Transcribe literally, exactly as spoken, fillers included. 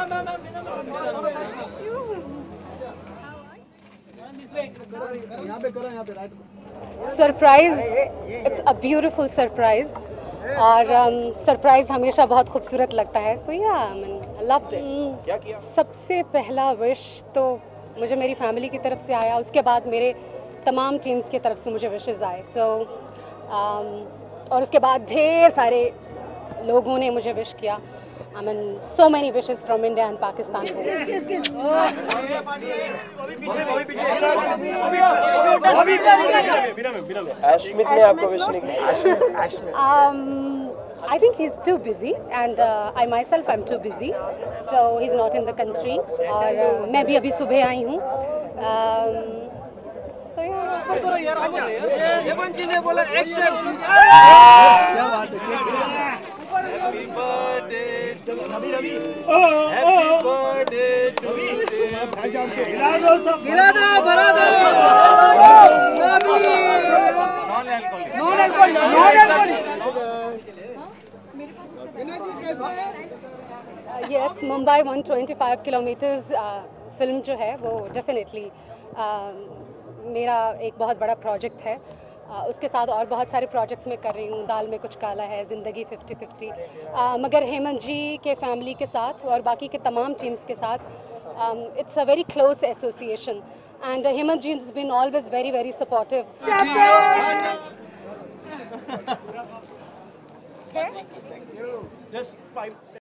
Surprise, it's a beautiful surprise और surprise um, हमेशा बहुत खूबसूरत लगता है. सो या आई मीन लव्ड इट. क्या किया? सबसे पहला विश तो मुझे मेरी फैमिली की तरफ से आया, उसके बाद मेरे तमाम टीम्स की तरफ से मुझे विशेस आए. सो so, um, और उसके बाद ढेर सारे लोगों ने मुझे विश किया. I mean, so many wishes from India and Pakistan. Ashmit ने आपको विश नहीं किया? Um, I think he's too busy, and uh, I myself am too busy, so he's not in the country. और uh, मैं भी अभी सुबह आई हूँ. Um, so yeah. ये बंची ने बोला एक्सेप्ट. क्या बात है. Happy birthday to Ravi. Happy birthday to you. गिला दो सब. गिला दो, भरा दो. Non alcoholic. Non alcoholic. Non alcoholic. Vinay ji कैसे हैं? Yes, Mumbai one hundred twenty-five kilometres film जो है वो डेफिनेटली मेरा एक बहुत बड़ा प्रोजेक्ट है. Uh, उसके साथ और बहुत सारे प्रोजेक्ट्स मैं कर रही हूँ. दाल में कुछ काला है, ज़िंदगी फिफ्टी फिफ्टी. uh, मगर हेमंत जी के फैमिली के साथ और बाकी के तमाम टीम्स के साथ it's a very close association and Hemant ji has been always very very supportive. Just five.